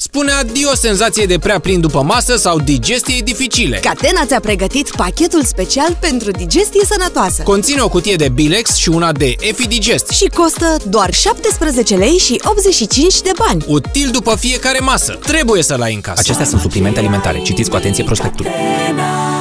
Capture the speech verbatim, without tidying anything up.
Spune adio senzației de prea plin după masă sau digestiei dificile. Catena ți-a pregătit pachetul special pentru digestie sănătoasă. Conține o cutie de Bilex și una de EfiDigest. Și costă doar șaptesprezece lei și optzeci și cinci de bani. Util după fiecare masă. Trebuie să-l ai în casă. Acestea sunt suplimente alimentare. Citiți cu atenție prospectul.